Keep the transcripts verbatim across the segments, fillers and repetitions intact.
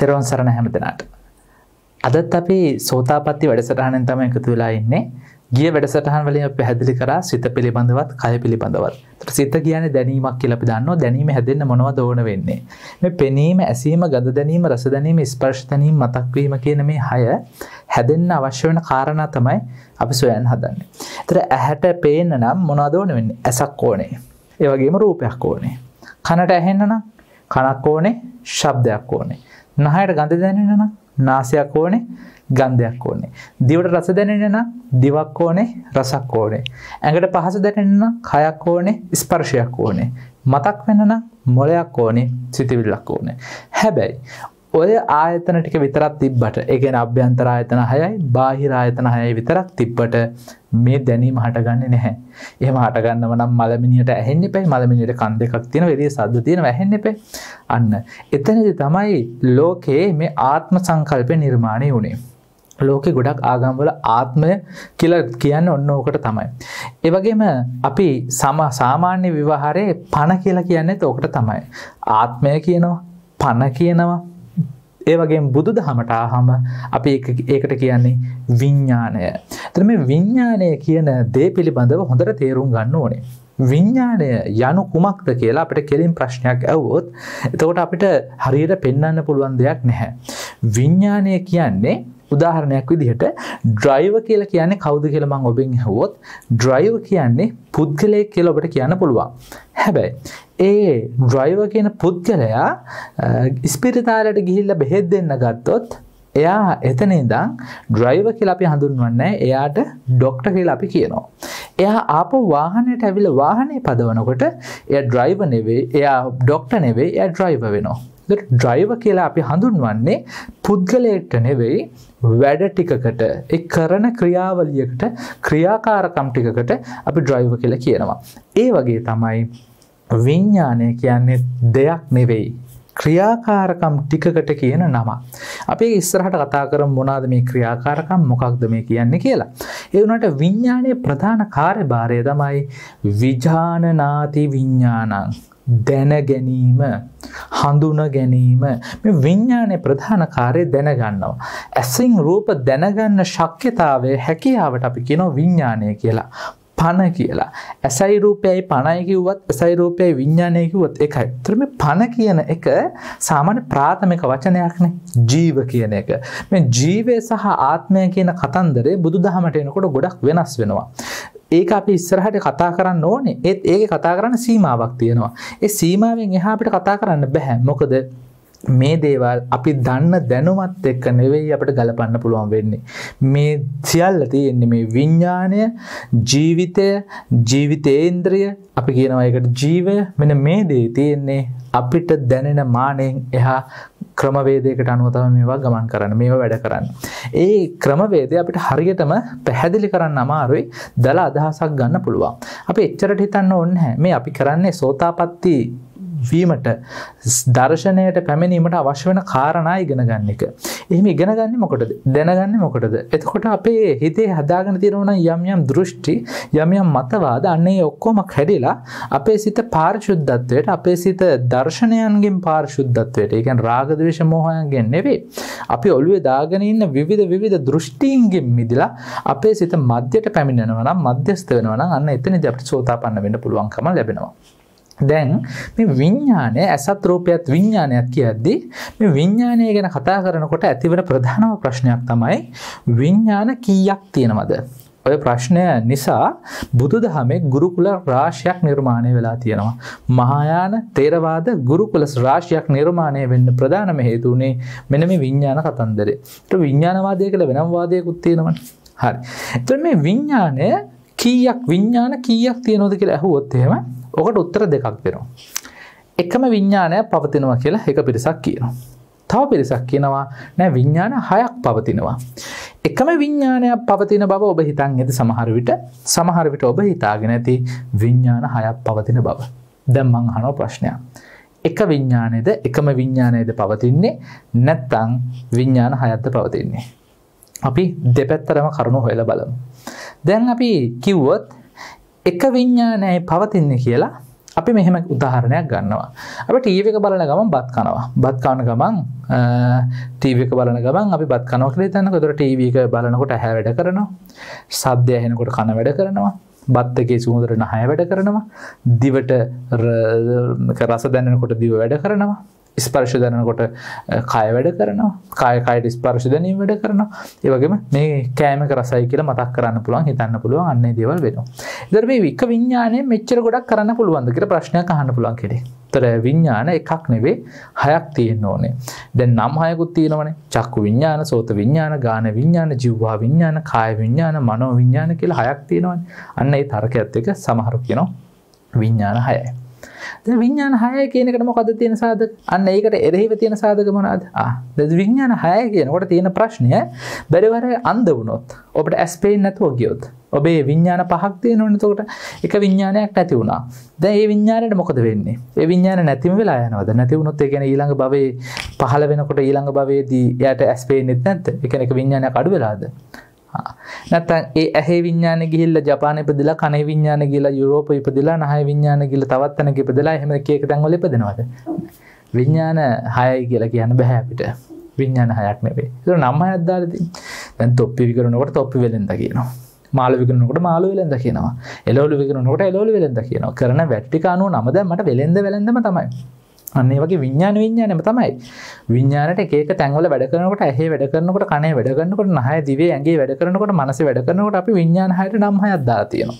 තෙරුවන් සරණ හැම දිනකට. අදත් අපි සෝතාපට්ටි වැඩසටහනෙන් තමයි එකතු වෙලා ඉන්නේ. ගිය වැඩසටහන් වලින් අපි පැහැදිලි කරා සිත පිළිබඳවත්, කය පිළිබඳවත්. ඒත් සිත කියන්නේ දැනීමක් කියලා අපි දන්නවා. දැනීම හැදෙන්න මොනවද ඕන වෙන්නේ? මේ පෙනීම, ඇසීම, ගඳ දැනීම, රස දැනීම, ස්පර්ශ දැනීම, මතක් වීම කියන මේ හය හැදෙන්න අවශ්‍ය වෙන කාරණා තමයි අපි සොයන්න හදන්නේ. ඒතර ඇහැට පේන්න නම් මොනවද ඕන වෙන්නේ? ඇසක් ඕනේ. ඒ වගේම රූපයක් ඕනේ. කනට ඇහෙන්න නම් කනක් ඕනේ, ශබ්දයක් ඕනේ. නහයට ගඳ දැනෙන්න නම් නාසයක් ඕනේ, ගන්ධයක් ඕනේ. දිවට රස දැනෙන්න නම් දිවක් ඕනේ, රසක් ඕනේ. ඇඟට පහස දැනෙන්න නම් කයක් ඕනේ, ස්පර්ශයක් ඕනේ. මතක් වෙන්න නම් මොළයක් ඕනේ, සිතවිල්ලක් ඕනේ. හැබැයි ඔය ආයතන ටික විතරක් තිබ්බට, ඒ කියන්නේ අභ්‍යන්තර ආයතන හයයි, බාහිර ආයතන හයයි විතරක් තිබ්බට මේ දැනීම හටගන්නේ නැහැ. එහෙම හටගන්නව නම් මලමිනියට ඇහෙන්න එපයි. මලමිනියට කන් දෙකක් තියෙනවා, එළිය ශබ්ද තියෙනවා, ඇහෙන්න එපයි. අන්න එතනදී තමයි ලෝකේ මේ ආත්ම සංකල්පේ නිර්මාණය වුණේ. ලෝකේ ගොඩක් ආගම් වල ආත්මය කියලා කියන්නේ ඔන්න ඕකට තමයි. ඒ වගේම අපි සාමාන්‍ය විවහාරයේ පණ කියලා කියන්නේත් ඕකට තමයි. ආත්මය කියනවා, පණ කියනවා. ඒ වගේම බුදුදහමට ආවම අපි ඒකට කියන්නේ විඥාණය. එතන මේ විඥාණය කියන දේ පිළිබඳව හොඳට තේරුම් ගන්න ඕනේ. විඥාණය යනු කුමක්ද කියලා අපිට කෙලින් ප්‍රශ්නයක් ඇහුවොත් එතකොට අපිට හරියට පෙන්වන්න පුළුවන් දෙයක් නැහැ. විඥාණය කියන්නේ උදාහරණයක් විදිහට ඩ්‍රයිවර් කියලා කියන්නේ කවුද කියලා මම ඔබෙන් අහුවොත් ඩ්‍රයිවර් කියන්නේ පුද්ගලයෙක් කියලා ඔබට කියන්න පුළුවන්. හැබැයි ඒ ඩ්‍රයිවර් කියන පුද්ගලයා ස්පිරිතාලයට ගිහිල්ලා බෙහෙත් දෙන්න ගත්තොත් එයා එතන ඉඳන් ඩ්‍රයිවර් කියලා අපි හඳුන්වන්නේ නැහැ. එයාට ડોක්ටර් කියලා අපි කියනවා. එයා ආපහු වාහනයට ඇවිල්ලා වාහනේ පදවනකොට එයා ඩ්‍රයිවර් නෙවෙයි, එයා ડોක්ටර් නෙවෙයි, එයා ඩ්‍රයිවර් වෙනවා. ඩ්‍රයිවර් කියලා අපි හඳුන්වන්නේ පුද්ගලයෙක්ට නෙවෙයි, වැඩ ටිකකට, ඒ කරන ක්‍රියාවලියකට, ක්‍රියාකාරකම් ටිකකට අපි ඩ්‍රයිවර් කියලා කියනවා. ඒ වගේ තමයි විඥානය කියන්නේ දෙයක් නෙවෙයි, ක්‍රියාකාරකම් ටිකකට කියන නම. අපි ඉස්සරහට කතා කරමු මොනවාද මේ ක්‍රියාකාරකම්, මොකක්ද මේ කියන්නේ කියලා. ඒ වුණාට විඥානයේ ප්‍රධාන කාර්යභාරය තමයි විජානනාති විඥානං, දැන ගැනීම, හඳුන ගැනීම. මේ විඥානයේ ප්‍රධාන කාර්යය දැනගන්නවා. ඇසින් රූප දැනගන්න ශක්්‍යතාවයේ හැකියාවට අපි කියනවා විඥානය කියලා, පණ කියලා. ඇසයි රූපයයි පණයි කිව්වත්, ඇසයි රූපයයි විඥානයයි කිව්වත් එකයි. ඒතර මේ පණ කියන එක සාමාන්‍ය ප්‍රාථමික වචනයක්නේ, ජීව කියන එක. මේ ජීවය සහ ආත්මය කියන කතන්දරේ බුදුදහමට එනකොට ගොඩක් වෙනස් වෙනවා. ඒක අපි ඉස්සරහට කතා කරන්න ඕනේ. ඒත් ඒකේ කතා කරන්න සීමාවක් තියෙනවා. ඒ සීමාවෙන් එහා අපිට කතා කරන්න බෑ. මොකද මේ දේවල් අපි දන්න දැනුමත් එක්ක නෙවෙයි අපිට ගලපන්න පුළුවන් වෙන්නේ. මේ සියල්ල තියෙන්නේ මේ විඥාණය, ජීවිතය, ජීවිතේන්ද්‍රය, අපි කියනවා ඒකට ජීවය. මෙන්න මේ දේ තියෙන්නේ අපිට දැනෙන මානෙන් එහා ක්‍රමවේදයකට අනුව තමයි මේවා ගමන් කරන්න, මේවා වැඩ කරන්න. ඒ ක්‍රමවේදය අපිට හරියටම පැහැදිලි කරන්න අමාරුයි, දල අදහසක් ගන්න පුළුවන්. අපි එච්චරට හිතන්න ඕනේ නැහැ. මේ අපි කරන්නේ සෝතාපට්ටි වීමට, දර්ශනයට පැමිණීමට අවශ්‍ය වෙන කාරණා ඉගෙන ගන්න එක. එහෙම ඉගෙන ගන්නේ මොකටද? දැනගන්නේ මොකටද? එතකොට අපේ හිතේ හදාගෙන තියෙනවා යම් යම් දෘෂ්ටි, යම් යම් මතවාද, අන්නේ ඔක්කොම කැඩිලා අපේ සිත පාරිශුද්ධත්වයට, අපේ සිත දර්ශනයන්ගෙන් පාරිශුද්ධත්වයට, ඒ කියන්නේ රාග ද්වේෂ මෝහයන්ගෙන් නෙවෙයි, අපි ඔළුවේ දාගෙන ඉන්න විවිධ විවිධ දෘෂ්ටීන්ගෙන් මිදලා අපේ සිත මධ්‍යයට පැමිණෙනවා නම්, මධ්‍යස්ත වෙනවා නම්, අන්න එතනදී අපිට සෝතාපන්න වෙන්න පුළුවන්කම ලැබෙනවා. දැන් මේ විඥානය, ඇසත් රූපයත් විඥානයත් කියද්දී මේ විඥානය ගැන කතා කරනකොට ඇතිවන ප්‍රධානම ප්‍රශ්නයක් තමයි විඥාන කීයක් තියෙනවද? ඔය ප්‍රශ්නය නිසා බුදුදහමේ ගුරුකුල රාශියක් නිර්මාණය වෙලා තියෙනවා. මහායාන තේරවාද ගුරුකුල රාශියක් නිර්මාණය වෙන්න ප්‍රධානම හේතු උනේ මෙන්න මේ විඥාන කතන්දරේ. ඒක විඥානවාදය කියලා වෙනම වාදයකුත් තියෙනවනේ. හරි. එතකොට මේ විඥානය කීයක්, විඥාන කීයක් තියෙනවද කියලා අහුවොත් එහෙම ඔකට උත්තර දෙකක් දෙනවා. එකම විඥානයක් පවතිනවා කියලා එක පිරිසක් කියනවා. තව පිරිසක් කියනවා නෑ විඥාන හයක් පවතිනවා. එකම විඥානයක් පවතින බව ඔබ හිතන් ඇති සමහර විට, සමහර විට ඔබ හිතාගෙන ඇති විඥාන හයක් පවතින බව. දැන් මං අහනවා ප්‍රශ්නයක්. එක විඥානයේද, එකම විඥානයේද පවතින්නේ, නැත්නම් විඥාන හයක්ද පවතින්නේ? අපි දෙපැත්තටම කරුණු හොයලා බලමු. දැන් අපි කිව්වොත් එක විඥානයයි පවතින්නේ කියලා අපි මෙහෙම උදාහරණයක් ගන්නවා. අපි ටීවී එක බලන ගමන් බත් කනවා. බත් කන ගමන් ටීවී එක බලන ගමන් අපි බත් කනවා කියලා හිතන්නකෝ. ඒතර ටීවී එක බලනකොට ඇහැ වැඩ කරනවා. ශබ්දය ඇහෙනකොට කන වැඩ කරනවා. බත් එකේ සුවඳට නහය වැඩ කරනවා. දිවට රස දැනෙනකොට දිව වැඩ කරනවා. ස්පර්ශ දැනෙනකොට කය වැඩ කරනවා. කය කයට ස්පර්ශ දැනීම වැඩ කරනවා. ඒ වගේම මේ කෑමක රසයි කියලා මතක් කරන්න පුළුවන්, හිතන්න පුළුවන්, අන්න ඒ දේවල් වෙනවා. ඒතර මේ වික විඥාණය මෙච්චර ගොඩක් කරන්න පුළුවන්ද කියලා ප්‍රශ්නයක් අහන්න පුළුවන් කෙනෙක්. ඒතර විඥාන එකක් නෙවෙයි හයක් තියෙන්න ඕනේ. දැන් නම් හයකුත් තියෙනවනේ. චක්කු විඥාන, සෝත විඥාන, ගාන විඥාන, ජීවහා විඥාන, කාය විඥාන, මනෝ විඥාන කියලා හයක් තියෙනවනේ. අන්න ඒ තර්කයත් එක්ක සමහරු කියනවා විඥාන හයයි. දැන් විඥාන හයයි කියන එකට මොකද තියෙන සාධක? අන්න ඒකට එරෙහිව තියෙන සාධක මොනවාද? ආ දැන් විඥාන හයයි කියනකොට තියෙන ප්‍රශ්නය බැරිවර අන්ධ වුණොත් ඔබට ඇස් පේන්නේ නැතුව ගියොත් ඔබේ විඥාන පහක් තියෙනවනේ. එතකොට එක විඥානයක් නැති වුණා. දැන් මේ විඥාණයට මොකද වෙන්නේ? ඒ විඥාන නැතිම වෙලා යනවද? නැති වුණොත් ඒ කියන්නේ ඊළඟ භවයේ පහළ වෙනකොට ඊළඟ භවයේදී එයාට ඇස් පේන්නේ නැද්ද? ඒ කියන්නේ එක විඥානයක් අඩු වෙලාද? නැත්නම් ඒ ඇහි විඥානේ ගිහිල්ලා ජපානයේ ඉපදලා, කනේ විඥානේ ගිහිල්ලා යුරෝපේ ඉපදලා, නහය විඥානේ ගිහිල්ලා තවත් තැනක ඉපදලා එහෙම එක එක තැන්වල ඉපදෙනවද? විඥාන හයයි කියලා කියන්න බෑ අපිට. විඥාන හයක් නෙවෙයි. ඒක නම් හයක් දාලා තියෙන්නේ. දැන් තොප්පි විකරනකොට තොප්පි වෙලෙන්ද කියනවා. මාළු විකරනකොට මාළු වෙලෙන්ද කියනවා. එළවලු විකරනකොට එළවලු වෙලෙන්ද කියනවා. කරන වැට් ටික අනුව නම දැම්මට වෙලෙන්ද වෙලෙන්දම තමයි. අන්න ඒ වගේ විඥාන විඥානෙම තමයි. විඥානට එක එක තැන්වල වැඩ කරනකොට, ඇහි වැඩ කරනකොට, කනේ වැඩ කරනකොට, නහය, දිවේ, ඇඟේ වැඩ කරනකොට, මනසේ වැඩ කරනකොට අපි විඥාන හයට නම් හයක් දාලා තියෙනවා.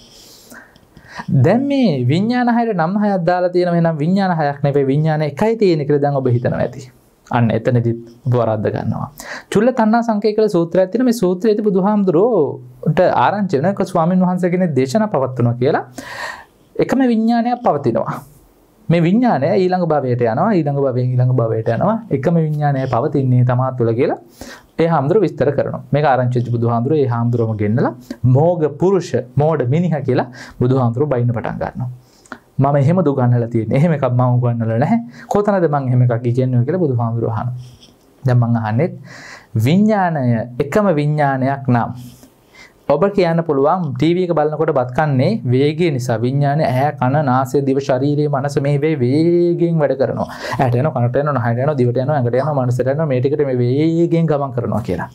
දැන් මේ විඥාන හයට නම් හයක් දාලා තියෙනවා. එහෙනම් විඥාන හයක් නෙවෙයි විඥාන එකයි තියෙන්නේ කියලා දැන් ඔබ හිතනවා ඇති. අන්න එතනදිත් ඔබ වරද්ද ගන්නවා. චුල්ල තණ්හා සංකේ කියලා සූත්‍රයක් තියෙනවා. මේ සූත්‍රයේදී බුදුහාමුදුරුවෝට ආරංචි වෙන එක ස්වාමීන් වහන්සේ කෙනෙක් දේශනා පවත්වනවා කියලා. එකම විඥානයක් පවතිනවා. මේ විඥානය ඊළඟ භවයට යනවා, ඊළඟ භවයෙන් ඊළඟ භවයට යනවා. එකම විඥානය පවතින්නේ තමා තුළ කියලා ඒ හාමුදුරුවෝ විස්තර කරනවා. මේක ආරංචි වෙච්ච බුදුහාමුදුරුවෝ ඒ හාමුදුරුවෝම ගෙන්නලා මෝග පුරුෂ, මෝඩ මිනිහා කියලා බුදුහාමුදුරුවෝ බයින්න පටන් ගන්නවා. මම එහෙම දුගන්නලා තියෙන්නේ. එහෙම එකක් මම උගන්නලා නැහැ. කොතනද මං එහෙම එකක් කියන්නේ කියලා බුදුහාමුදුරුවෝ අහනවා. දැන් මං අහන්නේ විඥානය එකම විඥානයක් නම් ඔබ කියන්න පුළුවන් ටීවී එක බලනකොට බත් කන්නේ වේගය නිසා. විඥානේ ඇහැ, කන, නාසය, දිව, ශරීරය, මනස මේ වේ වේගයෙන් වැඩ කරනවා. ඇහැට යනවා, කනට යනවා, නහයට යනවා, දිවට යනවා, ඇඟට යනවා, මනසට යනවා. මේ ටිකට මේ වේගයෙන් ගමන් කරනවා කියලා.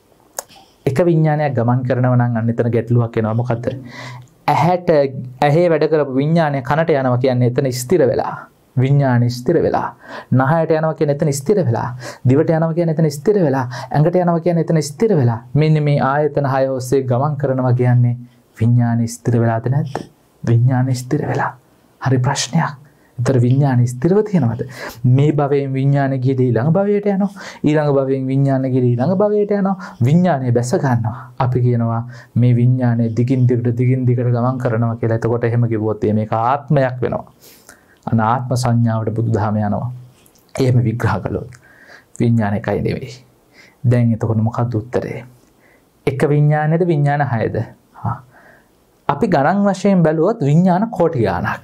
එක විඥානයක් ගමන් කරනවා නම් අන්න එතන ගැටලුවක් එනවා. මොකද්ද? ඇහැට ඇහි වැඩ කරපු විඥානය කනට යනවා කියන්නේ එතන ස්ථිර වෙලා. විඥාන ස්ථිර වෙලා. නහයට යනවා කියන්නේ එතන ස්ථිර වෙලා. දිවට යනවා කියන්නේ එතන ස්ථිර වෙලා. ඇඟට යනවා කියන්නේ එතන ස්ථිර වෙලා. මෙන්න මේ ආයතන හය ඔස්සේ ගමන් කරනවා කියන්නේ විඥාන ස්ථිර වෙලාද නැද්ද? විඥාන ස්ථිර වෙලා. හරි ප්‍රශ්නයක්. ඒතර විඥාන ස්ථිරව තියෙනවද? මේ භවයෙන් විඥාන ගිහින් ඊළඟ භවයට යනවා. ඊළඟ භවයෙන් විඥාන ගිහින් ඊළඟ භවයට යනවා. විඥානය බැස ගන්නවා. අපි කියනවා මේ විඥානය දිගින් දිගට දිගින් දිගට ගමන් කරනවා කියලා. එතකොට එහෙම කිව්වොත් මේක ආත්මයක් වෙනවා. අනාත්ම සංඥාවට බුදුදහම යනවා. එහෙම විග්‍රහ කළොත් විඥාන එකයි නෙවෙයි. දැන් එතකොට මොකක්ද උත්තරේ? එක විඥානයේද විඥාන හයද? හා. අපි ගණන් වශයෙන් බැලුවොත් විඥාන කෝටි ගාණක්.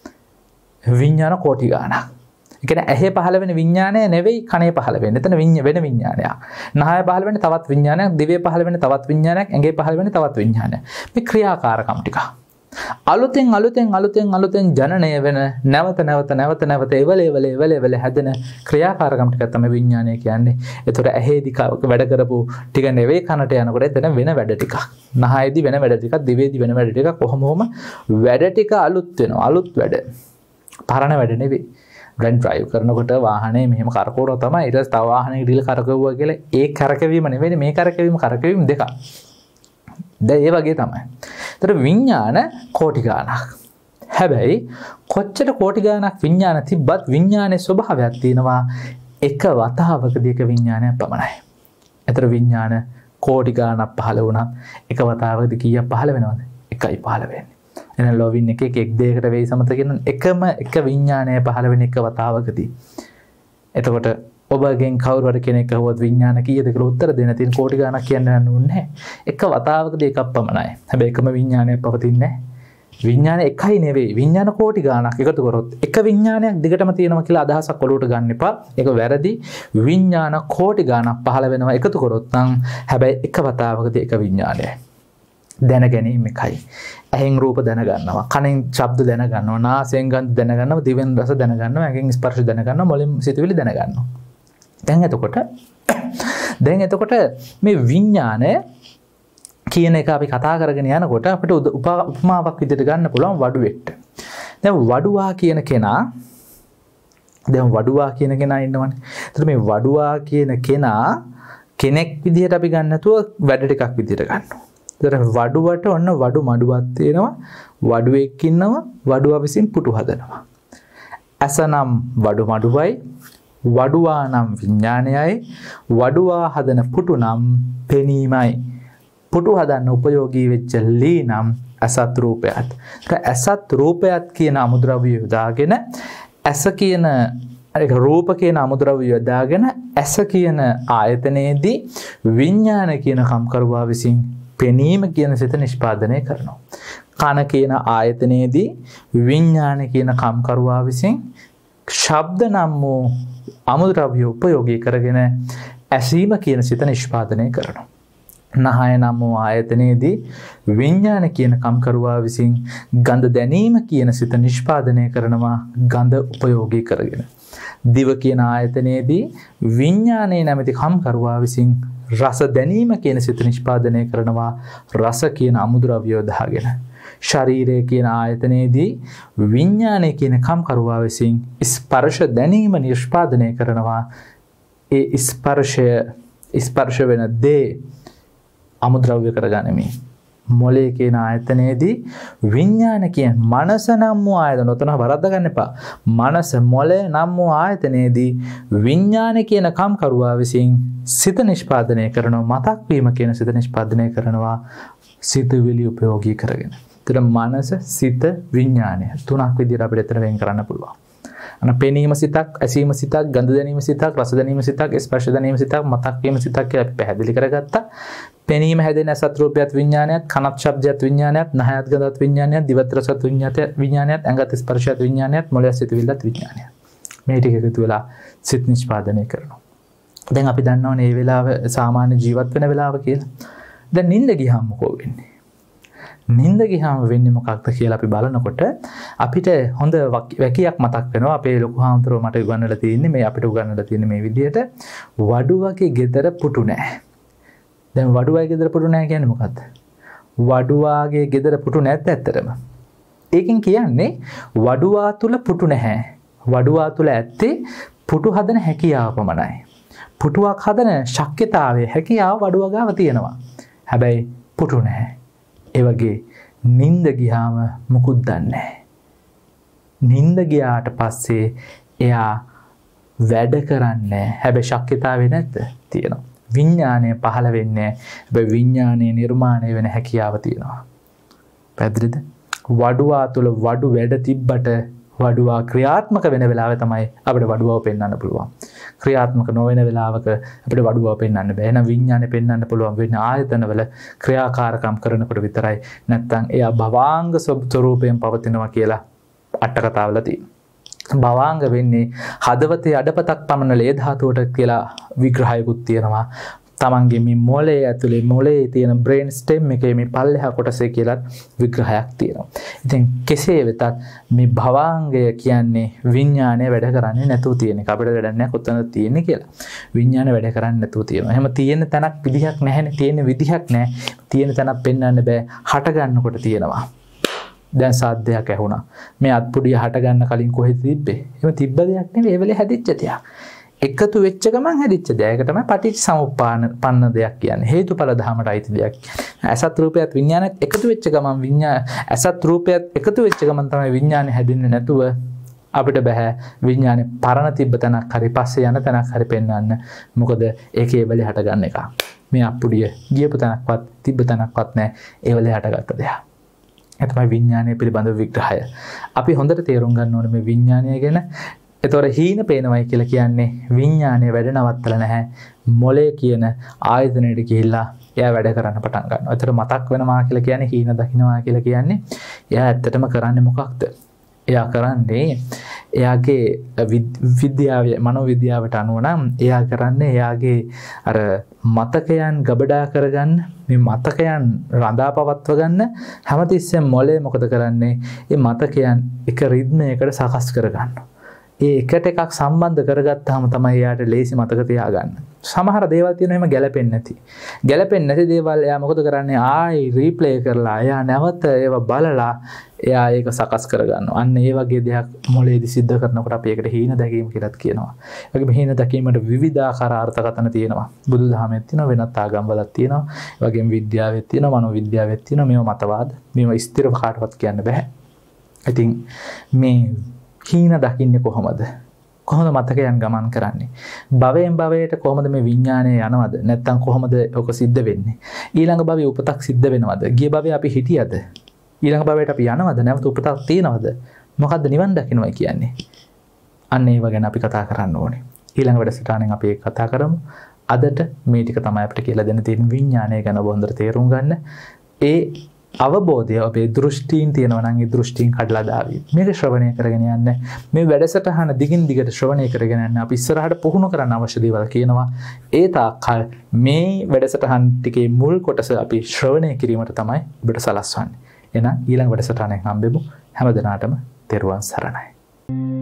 විඥාන කෝටි ගාණක්. ඒ කියන්නේ ඇහි පහළ වෙන විඥානය නෙවෙයි කනේ පහළ වෙන්නේ. එතන වෙන විඥානයක්. නහය පහළ වෙන්නේ තවත් විඥානයක්, දිවේ පහළ වෙන්නේ තවත් විඥානයක්, ඇඟේ පහළ වෙන්නේ තවත් විඥානයක්. මේ ක්‍රියාකාරකම් ටික. අලුතෙන් අලුතෙන් අලුතෙන් අලුතෙන් ජනනය වෙන නැවත නැවත නැවත නැවත එවල එවල එවල එවල හැදෙන ක්‍රියාකාරකම් ටික තමයි විඥානය කියන්නේ. ඒතකොට ඇහෙදි වැඩ කරපු ටික නෙවෙයි කනට යනකොට එතන වෙන වැඩ ටිකක්. නහයේදී වෙන වැඩ ටිකක්, දිවේදී වෙන වැඩ ටිකක්. කොහොමම වැඩ ටික අලුත් වෙනවා. අලුත් වැඩ. පරණ වැඩ නෙවෙයි. දැන් ඩ්‍රයිව් කරනකොට වාහනේ මෙහෙම කරකවනවා තමයි. ඊට පස්සේ තව වාහනයකට දීලා කරකවුවා කියලා ඒ කරකවීම නෙවෙයි මේ කරකවීම කරකවීම දෙකක්. දැන් ඒ වගේ තමයි. ඒතර විඥාන කෝටි ගාණක්. හැබැයි කොච්චර කෝටි ගාණක් විඥාන තිබ්බත් විඥානයේ ස්වභාවයක් තියෙනවා එක වතාවකදී එක විඥානයක් පමණයි. ඒතර විඥාන කෝටි ගාණක් පහළ වුණා එක වතාවකදී කීයක් පහළ වෙනවද? එකයි පහළ වෙන්නේ. එහෙනම් ලෝවින් එකේ එක් දෙයකට වෙයි සමත කියන එකම එක විඥානය පහළ වෙන එක වතාවකදී. එතකොට ඔබගෙන් කවුරු හරි කෙනෙක් අහුවොත් විඥාන කීයද කියලා උත්තර දෙන්න තියෙන කෝටි ගාණක් කියන්න ඕනේ නැහැ. එක වතාවකදී එකක් පමණයි. හැබැයි එකම විඥානයක් පවතින්නේ නැහැ. විඥාන එකයි නෙවෙයි. විඥාන කෝටි ගාණක් එකතු කරොත් එක විඥානයක් දිගටම තියෙනවා කියලා අදහසක් ඔලුවට ගන්න එපා. ඒක වැරදි. විඥාන කෝටි ගාණක් පහළ වෙනවා එකතු කරොත් නම් හැබැයි එක වතාවකදී එක විඥානයයි. දැන ගැනීම එකයි. ඇහෙන් රූප දැනගන්නවා, කනෙන් ශබ්ද දැනගන්නවා, නාසයෙන් ගන්ධ දැනගන්නවා, දිවෙන් රස දැනගන්නවා, ඇඟෙන් ස්පර්ශ දැනගන්නවා, මොළෙන් සිතුවිලි දැනගන්නවා. දැන් එතකොට දැන් එතකොට මේ විඥානය කියන එක අපි කතා කරගෙන යනකොට අපිට උපමාවක් විදිහට ගන්න පුළුවන් වඩුවෙක්ට. දැන් වඩුවා කියන කෙනා දැන් වඩුවා කියන කෙනා ඉන්නවනේ. එතකොට මේ වඩුවා කියන කෙනා කෙනෙක් විදිහට අපි ගන්න නැතුව වැඩ ටිකක් විදිහට ගන්නවා. එතකොට වඩුවට ඔන්න වඩු මඩුවක් තියෙනවා, වඩුවෙක් ඉන්නවා, වඩුවා විසින් පුටු හදනවා. අසනම් වඩු මඩුවයි, වඩුවා නම් විඥානයයි, වඩුවා හදන පුටු නම් පෙනීමයි. පුටු හදන්න උපයෝගී වෙච්ච ලී නම් අසත් රූපයත්. අසත් රූපයත් කියන අමුද්‍රව්‍ය යොදාගෙන ඇස කියන ඒක රූප කියන අමුද්‍රව්‍ය යොදාගෙන ඇස කියන ආයතනයේදී විඥාන කියන කම්කරුවා විසින් පෙනීම කියන සිත නිෂ්පාදනය කරනවා. කන කියන ආයතනයේදී විඥාන කියන කම්කරුවා විසින් ශබ්ද නම් වූ අමුද්‍රව්‍ය උපයෝගී කරගෙන ඇසීම කියන සිත නිෂ්පාදනය කරනවා. නහය නම් වූ ආයතනයේදී විඥාන කියන කම්කරුවා විසින් ගඳ දැනීම කියන සිත නිෂ්පාදනය කරනවා ගඳ උපයෝගී කරගෙන. දිව කියන ආයතනයේදී විඥානයේ නැමැති කම්කරුවා විසින් රස දැනීම කියන සිත නිෂ්පාදනය කරනවා රස කියන අමුද්‍රව්‍ය යොදාගෙන. ශරීරය කියන ආයතනයේදී විඥානය කියන කම්කරුවා විසින් ස්පර්ශ දැනීම නිෂ්පාදනය කරනවා. ඒ ස්පර්ශය ස්පර්ශ වෙන දේ අමුද්‍රව්‍ය කරගනිමි. මොලේ කියන ආයතනයේදී විඥාන කියන මනස නම් වූ ආයතන උතන වරද්ද ගන්න එපා. මනස මොලේ නම් වූ ආයතනයේදී විඥාන කියන කම්කරුවා විසින් සිත නිෂ්පාදනය කරනවා, මතක් වීම කියන සිත නිෂ්පාදනය කරනවා සිතුවිලි උපයෝගී කරගෙන. ඒතර මනස, සිත, විඥානය තුනක් විදිහට අපිට එතන වෙන් කරන්න පුළුවන්. අන පෙනීම සිතක්, ඇසීම සිතක්, ගඳ දැනීම සිතක්, රස දැනීම සිතක්, ස්පර්ශ දැනීම සිතක්, මතක් වීම සිතක් කියලා අපි පැහැදිලි කරගත්තා. පෙනීම හැදෙන අසත් රූපයත් විඥානයත්, කනත් ශබ්දයත් විඥානයත්, නහයත් ගඳත් විඥානයත්, දිවත් රසත් විඥානයත් විඥානයත්, ඇඟත් ස්පර්ශයත් විඥානයත්, මොළයත් සිතුවිල්ලත් විඥානයත්. මේ ටික එකතු වෙලා සිත නිෂ්පාදනය කරනවා. දැන් අපි දන්නවනේ මේ වෙලාව සාමාන්‍ය ජීවත් වෙන වෙලාව කියලා. දැන් නිින්ද ගියාම මොකෝ වෙන්නේ? නිින්ද ගියාම වෙන්නේ මොකක්ද කියලා අපි බලනකොට අපිට හොඳ වැකියක් මතක් වෙනවා. අපේ ලොකු හාමුදුරුවෝ මට උගන්වලා තියෙන්නේ මේ අපිට උගන්වලා තියෙන්නේ මේ විදිහට වඩුවගේ ගෙදර පුටු නැහැ. දැන් වඩුවාගේ ගෙදර පුටු නැහැ කියන්නේ මොකද්ද? වඩුවාගේ ගෙදර පුටු නැත්ද ඇත්තටම? ඒකෙන් කියන්නේ වඩුවා තුල පුටු නැහැ. වඩුවා තුල ඇත්තේ පුටු හදන හැකියාව පමණයි. පුටුවක් හදන ශක්්‍යතාවයේ හැකියාව වඩුවා ගාව තියෙනවා. හැබැයි පුටු නැහැ. ඒ වගේ නිින්ද ගියාම මුකුත් දන්නේ නැහැ. නිින්ද ගියාට පස්සේ එයා වැඩ කරන්නේ. හැබැයි ශක්්‍යතාවේ නැද්ද? තියෙනවා. විඥානය පහළ වෙන්නේ. හැබැයි විඥානයේ නිර්මාණය වෙන හැකියාව තියෙනවා. පැහැදිලිද? වඩුවා තුල වඩු වැඩ තිබ්බට වඩුවා ක්‍රියාත්මක වෙන වෙලාවේ තමයි අපිට වඩුවව පෙන්වන්න පුළුවන්. ක්‍රියාත්මක නොවන වෙලාවක අපිට වඩුවව පෙන්වන්න බෑ. එහෙනම් විඥානය පෙන්වන්න පුළුවන් වෙන ආයතනවල ක්‍රියාකාරකම් කරනකොට විතරයි. නැත්නම් එයා භවාංග ස්වරූපයෙන් පවතිනවා කියලා අට කතාවල තියෙනවා. භවාංග වෙන්නේ හදවතේ අඩපතක් පමණ ලේ ධාතුවට කියලා විග්‍රහයකුත් තියෙනවා. තමන්ගේ මේ මොළයේ ඇතුලේ මොළයේ තියෙන බ්‍රේන් ස්ටෙම් එකේ මේ පල්ලෙහා කොටසේ කියලා විග්‍රහයක් තියෙනවා. ඉතින් කෙසේ වෙතත් මේ භවාංගය කියන්නේ විඥානය වැඩ කරන්නේ නැතුව තියෙන එක. අපිට වැඩක් නැහැ කොතනද තියෙන්නේ කියලා. විඥානය වැඩ කරන්නේ නැතුව තියෙනවා. එහෙම තියෙන තැනක් විදිහක් නැහැනේ. තියෙන විදිහක් නැහැ. තියෙන තැනක් පෙන්වන්න බෑ. හට ගන්නකොට තියෙනවා. දැන් සාද්දයක් ඇහුණා. මේ අත්පුඩිය හට ගන්න කලින් කොහෙද තිබ්බේ? එහෙම තිබ්බ දෙයක් නෙවෙයි. ඒ වෙලේ හැදිච්ච දෙයක්. එකතු වෙච්ච ගමන් හැදිච්ච දෙයක්. ඒක තමයි පටිච්චසමුප්පාන පන්න දෙයක් කියන්නේ. හේතුඵල ධමයට අයිති දෙයක්. අසත් රූපයත් විඥානයත් එකතු වෙච්ච ගමන් විඥාන අසත් රූපයත් එකතු වෙච්ච ගමන් තමයි විඥානේ හැදෙන්නේ. නැතුව අපිට බෑ විඥානේ පරණ තිබ්බ තැනක් හරි පස්සේ යන තැනක් හරි පෙන්වන්න. මොකද ඒකේ වෙලේ හට ගන්න එක. මේ අප්පුඩිය ගියපු තැනක්වත් තිබ්බ තැනක්වත් නැහැ. ඒ වෙලේ හටගත්ත දෙයක්. ඒ තමයි විඥානය පිළිබඳව විග්‍රහය. අපි හොඳට තේරුම් ගන්න ඕනේ මේ විඥානය ගැන. එතකොට හීන පේනවයි කියලා කියන්නේ විඥානය වැඩ නවත්තලා නැහැ. මොලේ කියන ආයතනයට ගිහිල්ලා එයා වැඩ කරන්න පටන් ගන්නවා. එතකොට මතක් වෙනවා කියලා කියන්නේ හීන දකින්නවා කියලා කියන්නේ එයා ඇත්තටම කරන්නේ මොකක්ද? එයා කරන්නේ එයාගේ විද්‍යාව මනෝවිද්‍යාවට අනුව නම් එයා කරන්නේ එයාගේ අර මතකයන් ගබඩා කරගන්න මේ මතකයන් රඳා පවත්ව ගන්න හැමතිස්සෙම මොලේ මොකද කරන්නේ මේ මතකයන් එක රිද්මයකට සකස් කරගන්න. ඒ එකට එකක් සම්බන්ධ කරගත්තාම තමයි එයාට ලේසි මතක තියාගන්න. සමහර දේවල් තියෙනවා එහෙම ගැලපෙන්නේ නැති. ගැලපෙන්නේ නැති දේවල් එයා මොකද කරන්නේ ආයි රීප්ලේ කරලා එයා නැවත ඒව බලලා එයා ඒක සකස් කරගන්නවා. අන්න ඒ වගේ දෙයක් මොලේදී සිද්ධ කරනකොට අපි ඒකට හීන දැකීම කියලාත් කියනවා. ඒ වගේම හීන දැකීමට විවිධාකාර අර්ථකථන තියෙනවා. බුදුදහමෙත් තියෙනවා වෙනත් ආගම්වලත් තියෙනවා. ඒ වගේම විද්‍යාවෙත් තියෙනවා මනෝවිද්‍යාවෙත් තියෙනවා. මේවා මතවාද. මේවා ස්ථිරව කාටවත් කියන්න බෑ. ඉතින් මේ හීන දකින්නේ කොහොමද? කොහොමද මතකයන් ගමන් කරන්නේ? භවයෙන් භවයට කොහොමද මේ විඥානය යනවද? නැත්නම් කොහොමද ඔක සිද්ධ වෙන්නේ? ඊළඟ භවයේ උපතක් සිද්ධ වෙනවද? ගිය භවයේ අපි හිටියද? ඊළඟ භවයට අපි යනවද? නැවත උපතක් තියෙනවද? මොකද්ද නිවන් දකින්නයි කියන්නේ? අන්න ඒව ගැන අපි කතා කරන්න ඕනේ. ඊළඟ වැඩසටහනෙන් අපි ඒක කතා කරමු. අදට මේ ටික තමයි අපිට කියලා දෙන්න තියෙන විඥානය ගැන බොහොඳට තේරුම් ගන්න. ඒ අවබෝධය අපේ දෘෂ්ටීන් තියෙනවා නම් ඒ දෘෂ්ටීන් කඩලා දාවි. මේක ශ්‍රවණය කරගෙන යන්න. මේ වැඩසටහන දිගින් දිගට ශ්‍රවණය කරගෙන යන්න අපි ඉස්සරහට පුහුණු කරන්න අවශ්‍ය දේවල් කියනවා. ඒ තාක්කල් මේ වැඩසටහන් ටිකේ මුල් කොටස අපි ශ්‍රවණය කිරීමට තමයි ඔබට සලස්වන්නේ. එහෙනම් ඊළඟ වැඩසටහනෙන් හම්බෙමු. හැම දිනාටම තෙරුවන් සරණයි.